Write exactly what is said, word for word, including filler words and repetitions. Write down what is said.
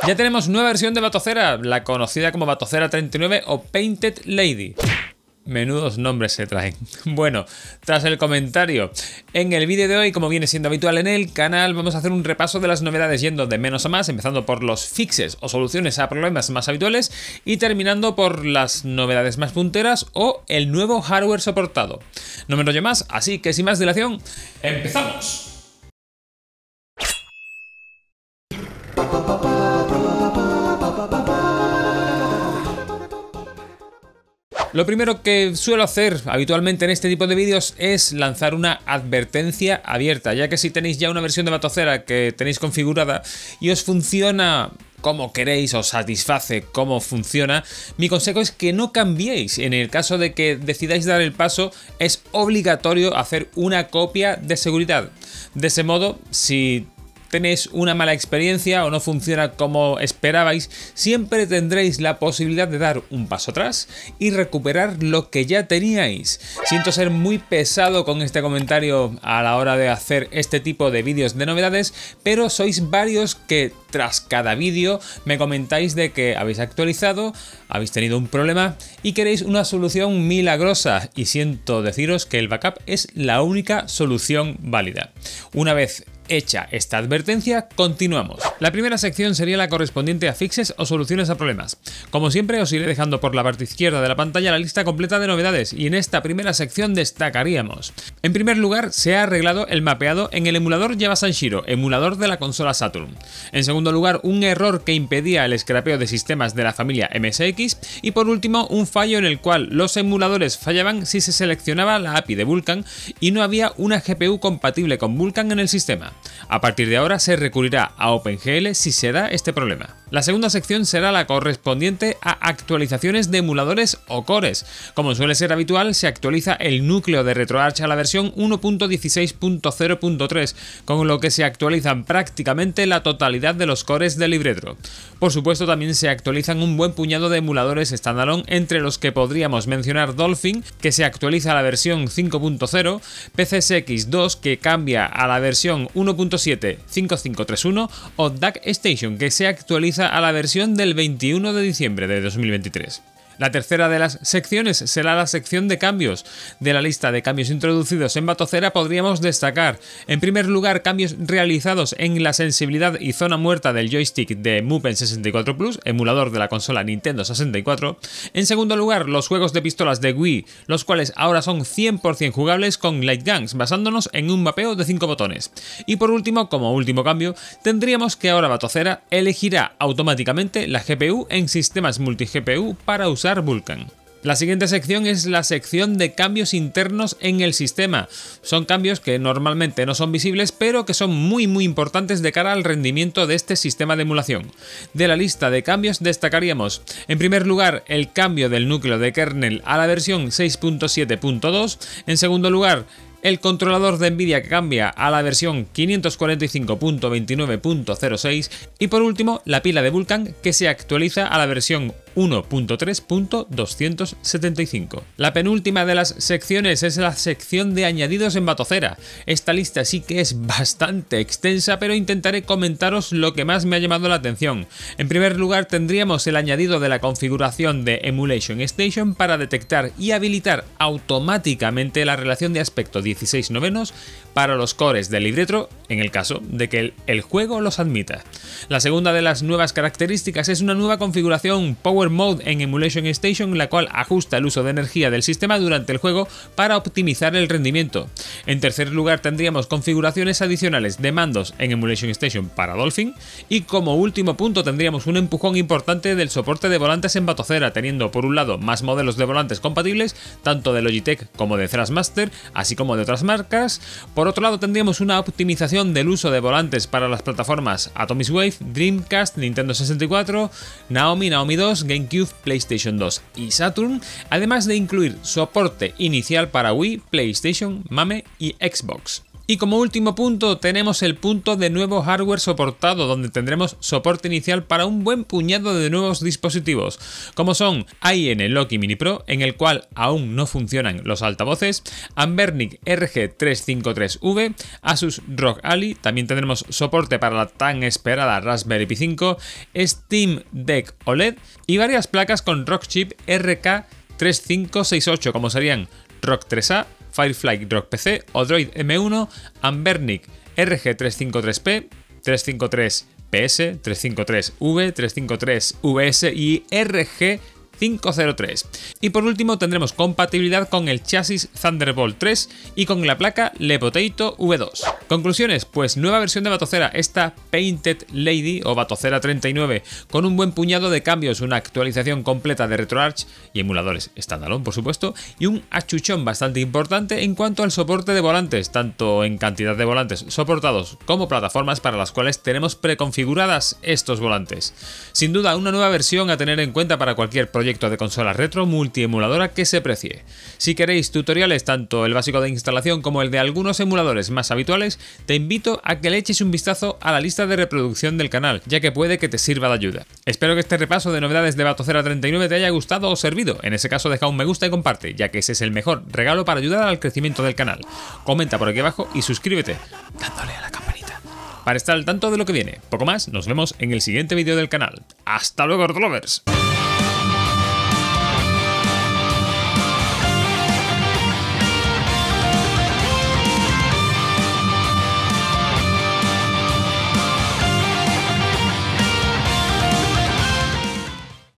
Ya tenemos nueva versión de Batocera, la conocida como Batocera treinta y nueve o Painted Lady. Menudos nombres se traen. Bueno, tras el comentario, en el vídeo de hoy, como viene siendo habitual en el canal, vamos a hacer un repaso de las novedades yendo de menos a más, empezando por los fixes o soluciones a problemas más habituales y terminando por las novedades más punteras o el nuevo hardware soportado. No me enrollo más, así que sin más dilación, ¡empezamos! Lo primero que suelo hacer habitualmente en este tipo de vídeos es lanzar una advertencia abierta, ya que si tenéis ya una versión de Batocera que tenéis configurada y os funciona como queréis, os satisface cómo funciona, mi consejo es que no cambiéis. En el caso de que decidáis dar el paso, es obligatorio hacer una copia de seguridad. De ese modo, si tenéis una mala experiencia o no funciona como esperabais, siempre tendréis la posibilidad de dar un paso atrás y recuperar lo que ya teníais. Siento ser muy pesado con este comentario a la hora de hacer este tipo de vídeos de novedades, pero sois varios que tras cada vídeo me comentáis de que habéis actualizado, habéis tenido un problema y queréis una solución milagrosa, y siento deciros que el backup es la única solución válida. Una vez hecha esta advertencia, continuamos. La primera sección sería la correspondiente a fixes o soluciones a problemas. Como siempre, os iré dejando por la parte izquierda de la pantalla la lista completa de novedades, y en esta primera sección destacaríamos: en primer lugar, se ha arreglado el mapeado en el emulador Java Sanshiro, emulador de la consola Saturn. En segundo lugar, un error que impedía el scrapeo de sistemas de la familia M S X, y por último, un fallo en el cual los emuladores fallaban si se seleccionaba la A P I de Vulkan y no había una G P U compatible con Vulkan en el sistema. A partir de ahora se recurrirá a OpenGL si se da este problema. La segunda sección será la correspondiente a actualizaciones de emuladores o cores. Como suele ser habitual, se actualiza el núcleo de RetroArch a la versión uno punto dieciséis punto cero punto tres, con lo que se actualizan prácticamente la totalidad de los cores del LibRetro. Por supuesto, también se actualizan un buen puñado de emuladores standalone, entre los que podríamos mencionar Dolphin, que se actualiza a la versión cinco punto cero, P C S X dos, que cambia a la versión uno punto siete punto cinco punto cinco tres uno, o DuckStation, que se actualiza a la versión del veintiuno de diciembre de dos mil veintitrés. La tercera de las secciones será la sección de cambios. De la lista de cambios introducidos en Batocera podríamos destacar, en primer lugar, cambios realizados en la sensibilidad y zona muerta del joystick de Mupen sesenta y cuatro Plus, emulador de la consola Nintendo sesenta y cuatro. En segundo lugar, los juegos de pistolas de Wii, los cuales ahora son cien por cien jugables con Light Guns, basándonos en un mapeo de cinco botones. Y por último, como último cambio, tendríamos que ahora Batocera elegirá automáticamente la G P U en sistemas multi-G P U para usar Vulkan. La siguiente sección es la sección de cambios internos en el sistema. Son cambios que normalmente no son visibles, pero que son muy muy importantes de cara al rendimiento de este sistema de emulación. De la lista de cambios destacaríamos, en primer lugar, el cambio del núcleo de kernel a la versión seis punto siete punto dos, en segundo lugar, el controlador de Nvidia que cambia a la versión quinientos cuarenta y cinco punto veintinueve punto cero seis, y por último, la pila de Vulkan que se actualiza a la versión uno punto tres punto doscientos setenta y cinco. La penúltima de las secciones es la sección de añadidos en Batocera. Esta lista sí que es bastante extensa, pero intentaré comentaros lo que más me ha llamado la atención. En primer lugar, tendríamos el añadido de la configuración de Emulation Station para detectar y habilitar automáticamente la relación de aspecto dieciséis novenos para los cores del LibRetro, en el caso de que el, el juego los admita. La segunda de las nuevas características es una nueva configuración Power Mode en Emulation Station, la cual ajusta el uso de energía del sistema durante el juego para optimizar el rendimiento. En tercer lugar, tendríamos configuraciones adicionales de mandos en Emulation Station para Dolphin, y como último punto tendríamos un empujón importante del soporte de volantes en Batocera, teniendo por un lado más modelos de volantes compatibles, tanto de Logitech como de Thrustmaster, así como de otras marcas. Por otro lado, tendríamos una optimización del uso de volantes para las plataformas Atomic Wave, Dreamcast, Nintendo sesenta y cuatro, Naomi, Naomi dos, GameCube, PlayStation dos y Saturn, además de incluir soporte inicial para Wii, PlayStation, Mame y Xbox. Y como último punto tenemos el punto de nuevo hardware soportado, donde tendremos soporte inicial para un buen puñado de nuevos dispositivos, como son A I N Loki Mini Pro, en el cual aún no funcionan los altavoces, Anbernic R G trescientos cincuenta y tres V, Asus ROG Ally, también tendremos soporte para la tan esperada Raspberry Pi cinco, Steam Deck O L E D y varias placas con Rockchip R K tres cinco seis ocho, como serían ROG tres A, Firefly ROG P C, Odroid M uno, Anbernic R G trescientos cincuenta y tres P, trescientos cincuenta y tres P S, trescientos cincuenta y tres V, trescientos cincuenta y tres V S y R G quinientos tres. Y por último tendremos compatibilidad con el chasis Thunderbolt tres y con la placa Lepotato V dos. Conclusiones, pues nueva versión de Batocera, esta Painted Lady o Batocera treinta y nueve, con un buen puñado de cambios, una actualización completa de RetroArch y emuladores standalone por supuesto, y un achuchón bastante importante en cuanto al soporte de volantes, tanto en cantidad de volantes soportados como plataformas para las cuales tenemos preconfiguradas estos volantes. Sin duda una nueva versión a tener en cuenta para cualquier proyecto de consola retro multiemuladora que se precie. Si queréis tutoriales, tanto el básico de instalación como el de algunos emuladores más habituales, te invito a que le eches un vistazo a la lista de reproducción del canal, ya que puede que te sirva de ayuda. Espero que este repaso de novedades de Batocera treinta y nueve te haya gustado o servido. En ese caso deja un me gusta y comparte, ya que ese es el mejor regalo para ayudar al crecimiento del canal. Comenta por aquí abajo y suscríbete dándole a la campanita para estar al tanto de lo que viene. Poco más, nos vemos en el siguiente vídeo del canal. ¡Hasta luego, Rotolovers!